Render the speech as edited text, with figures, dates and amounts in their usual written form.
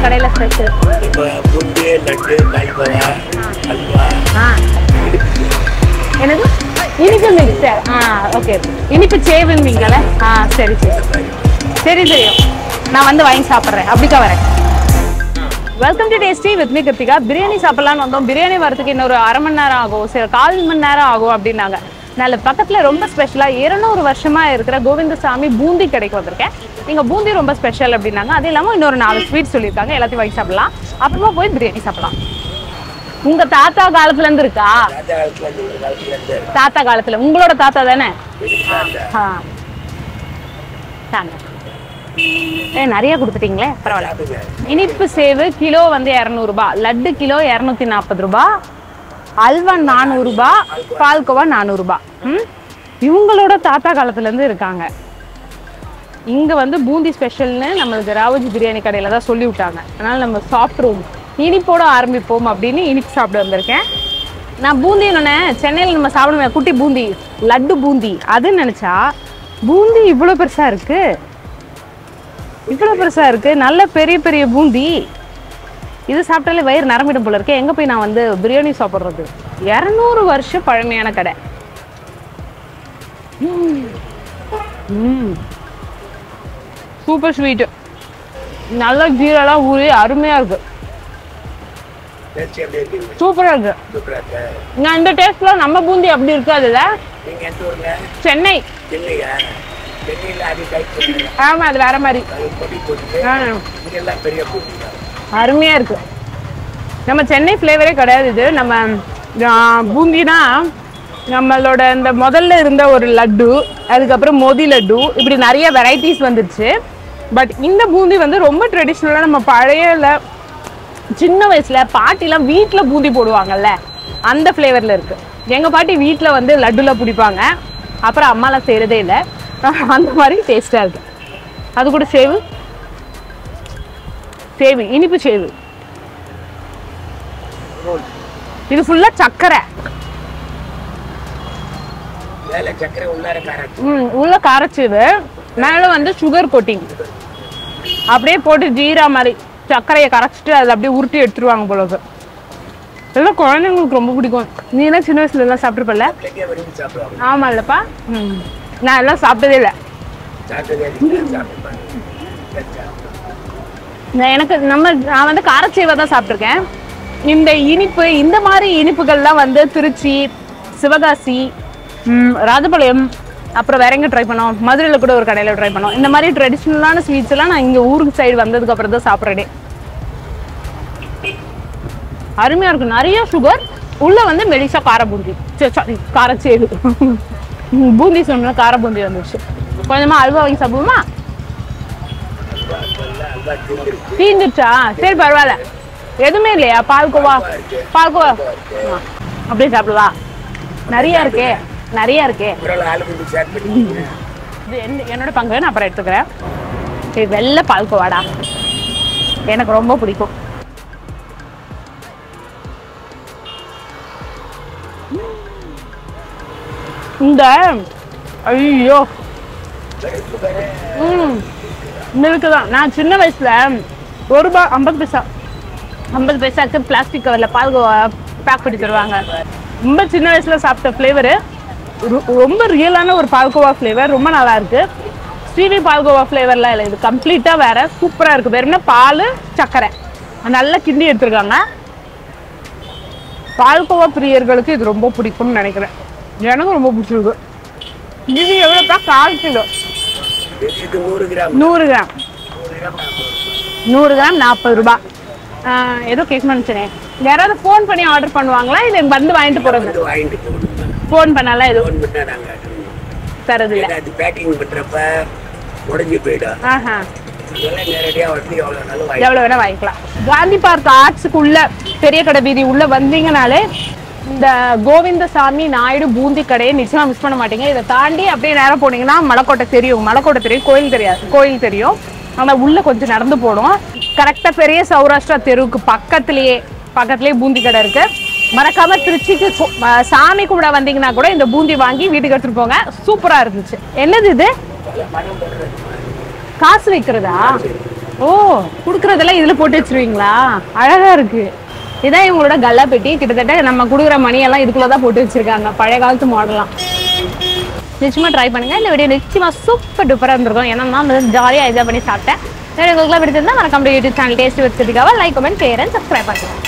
கடையில ஸ்பெஷல்? பூந்தி, லட்டு, பால்கோவா, அல்வா. என்னது? இனிப்பு மிக்சர். ஓகே. இனிப்பு சேவுங்களே. சரி சரி சரி தெரியும். நான் வந்து வாங்கி சாப்பிட்றேன். அப்படிக்கா வரேன். Welcome to tasty with me Krithika. Biryani சாப்பிடலான்னு வந்தோம். பிரியாணி வரதுக்கு இன்னொரு அரை மணி நேரம் ஆகும், சரி 1/4 மணி நேரம் ஆகும் அப்படின்னாங்க. நல்ல பக்கத்துல ரொம்ப ஸ்பெஷலா 200 வருஷமா இருக்கிற கோவிந்தசாமி பூந்தி கடைக்கு வந்திருக்கேன். நீங்க பூந்தி ரொம்ப ஸ்பெஷல் அப்படின்னாங்க. அது இல்லாம இன்னொரு 4 ஸ்வீட் சொல்லியிருக்காங்க. எல்லாத்தையும் வாங்கி சாப்பிடலாம். அப்புறமா போய் பிரியாணி சாப்பிடலாம். உங்க தாத்தா காலத்துல இருந்து இருக்கா? தாத்தா காலத்துல. உங்களோட தாத்தா தானே? நிறைய கொடுத்துட்டீங்களே, பரவாயில்ல. இனிப்பு சேவு கிலோ வந்து 200 ரூபாய், லட்டு கிலோ 240 ரூபாய், அல்வா 400 ரூபாய், பால்கோவா 400 ரூபாய். இவங்களோட தாத்தா காலத்துல இருந்து இருக்காங்க. இங்க வந்து பூந்தி ஸ்பெஷல்னு நம்மளுக்கு ராவஜி பிரியாணி கடையில தான் சொல்லி விட்டாங்க. அதனால நம்ம சாப்பிட்ருவோம், இனிப்போட ஆரம்பிப்போம் அப்படின்னு இனிப்பு சாப்பிட வந்திருக்கேன். நான் பூந்தி சென்னையில் நம்ம சாப்பிடுவேன் குட்டி பூந்தி, லட்டு பூந்தி, அதுன்னு நினைச்சா பூந்தி இவ்வளோ பெருசா இருக்கு, இவ்வளோ பெருசா இருக்கு. நல்ல பெரிய பெரிய பூந்தி. இது சாப்பிட்டாலே வயிறு நரம்பிடும் போல இருக்கு. எங்க போய் நான் வந்து பிரியாணி சாப்பிட்றது? 200 வருஷம் பழமையான கடை. சூப்பர் ஸ்வீட், நல்ல ஜீரெல்லாம் ஊறி அருமையா இருக்கு. சூப்பரா இருக்கு. நான் இந்த டேஸ்ட்ல நம்ம பூந்தி அப்படி இருக்காதுல்ல. சென்னை. ஆமா, அது வேற மாதிரி அருமையா இருக்கு. நம்ம சென்னை ஃப்ளேவரே கிடையாது இது. நம்ம பூந்தினா நம்மளோட இந்த முதல்ல இருந்த ஒரு லட்டு, அதுக்கப்புறம் மோதி லட்டு, இப்படி நிறைய வெரைட்டிஸ் வந்துருச்சு. பட் இந்த பூந்தி வந்து ரொம்ப ட்ரெடிஷ்னலா நம்ம பழைய சின்ன வயசுல பாட்டிலாம் வீட்டுல பூந்தி போடுவாங்கல்ல, அந்த ஃப்ளேவர்ல இருக்கு. எங்க பாட்டி வீட்டுல வந்து லட்டுல பிடிப்பாங்க, அப்புறம் அம்மாலாம் செய்யறதே இல்லை. அந்த மாதிரி டேஸ்டா இருக்கு. அது கூட சேவு, சேவு இனிப்பு சேவு. இது ஃபுல்லா சக்கரை. உள்ள காரச்சேவு, மேல வந்து சுகர் கோட்டிங். அப்படியே போட்டு ஜீரா மாதிரி சர்க்கரையை கரைச்சிட்டு அதில் அப்படியே உருட்டி எடுத்துருவாங்க போல இருக்கு. இதெல்லாம் குழந்தைங்களுக்கு ரொம்ப பிடிக்கும். நீ எல்லாம் சின்ன வயசுல எல்லாம் சாப்பிட்டுருப்பல? ஆமா இல்லப்பா. நான் எல்லாம் சாப்பிட்டதே இல்லை. நான் வந்து காரச்சேவை தான் சாப்பிட்ருக்கேன். இந்த இனிப்பு, இந்த மாதிரி இனிப்புகள்லாம் வந்து திருச்சி, சிவகாசி, ராஜபாளையம், அப்புறம் வேற எங்க ட்ரை பண்ணோம், மதுரையில் கூட ஒரு கடையில் ட்ரை பண்ணோம். இந்த மாதிரி ட்ரெடிஷ்னலான ஸ்வீட்ஸ் எல்லாம் நான் இங்கே ஊருக்கு சைடு வந்ததுக்கு அப்புறம் தான் சாப்பிட்றேன். அருமையா இருக்கு. நிறைய சுகர், உள்ள வந்து மெலிசா கார பூந்தி, காரச்சேவு. பூந்தி சொன்னா கார பூந்தி வந்துச்சு. கொஞ்சமா அல்வா வாங்கி சாப்பிடுவோமா? தீந்துச்சா? சரி பரவாயில்ல. எதுவுமே இல்லையா? பால்கோவா, பால்கோவா அப்படியே சாப்பிடுவா? நிறைய இருக்கே, நிறைய இருக்கே. இது என்னோட பங்கு, நான் அப்புறம் எடுத்துக்கிறேன். இது வெள்ளை பால்கோவாடா, எனக்கு ரொம்ப பிடிக்கும். இந்த ஐயோ மில்க்கு தான். நான் சின்ன வயசுல ₹1 50 பைசாக்கு பிளாஸ்டிக் கவர்ல பால்கோவா பேக் பண்ணி தருவாங்க. ரொம்ப சின்ன வயசுல சாப்பிட்ட ஃப்ளேவரு, ரொம்ப ரியலான ஒரு பால்கோவா ஃப்ளேவர். ரொம்ப நல்லா இருக்கு. ஸ்ரீவி பால்கோவா ஃப்ளேவர்லாம் இல்லை, இது கம்ப்ளீட்டா வேற. சூப்பரா இருக்கு. வெறும்னா பால், சர்க்கரை நல்லா கிண்டி எடுத்துருக்காங்க. பால்கோவா பிரியர்களுக்கு இது ரொம்ப பிடிக்கும்னு நினைக்கிறேன். எனக்கு ரொம்ப பிடிச்சிருக்கு. இது எவ்வளோப்பா? 1/4 கிலோ. 100 கிராம் 40 ரூபாய். ஏதோ கேட்க நினைச்சேன். யாராவது ஃபோன் பண்ணி ஆர்டர் பண்ணுவாங்களா, இல்லை வந்து வாங்கிட்டு போறது? ஃபோன் பண்ணாலாம் எதுவும் தரது இல்லை. எவ்வளோ வேணா வாங்கிக்கலாம். காந்தி பார்க் ஆர்ட்ஸுக்குள்ள பெரிய கடை வீதி உள்ள வந்தீங்கனாலே இந்த கோவிந்தசாமி நாயுடு பூந்தி கடையை நிச்சயமா மிஸ் பண்ண மாட்டீங்க. இதை தாண்டி அப்படியே நேரம் போனீங்கன்னா மலைக்கோட்டை தெரியும். மலைக்கோட்டை தெரியும், கோயில் தெரியாது. கோயில் தெரியும், ஆனால் உள்ள கொஞ்சம் நடந்து போடும். கரெக்டா பெரிய சௌராஷ்டிரா தெருவுக்கு பக்கத்துலயே பூந்தி கடை இருக்கு. மறக்காம திருச்சிக்கு சாமி கும்பிட வந்தீங்கன்னா கூட இந்த பூந்தி வாங்கி வீட்டுக்கு எடுத்துட்டு போங்க. சூப்பரா இருந்துச்சு. என்னது இது? காசு வைக்கிறதா? ஓ, குடுக்கறதெல்லாம் இதுல போட்டு வச்சிருவீங்களா? அழகா இருக்கு. இதான் இவங்களோட கல்லா பெட்டி. கிட்டத்தட்ட நம்ம குடுக்குற மணியெல்லாம் இதுக்குள்ளதான் போட்டு வச்சிருக்காங்க. பழைய காலத்து மாடலாம். நிச்சயமா ட்ரை பண்ணுங்க. இந்த வீடியோ நிச்சயமா சூப்பர் டூப்பரா இருந்திருக்கும். ஏன்னா நான் ஜாலியா என்ஜாய் பண்ணி சாப்பிட்டேன். உங்களுக்கு பிடிச்சிருந்தா மறக்காம யூடியூப் சேனல் டேஸ்டி வித் கிருத்திகாவை like, comment, share and subscribe பண்ணுங்க.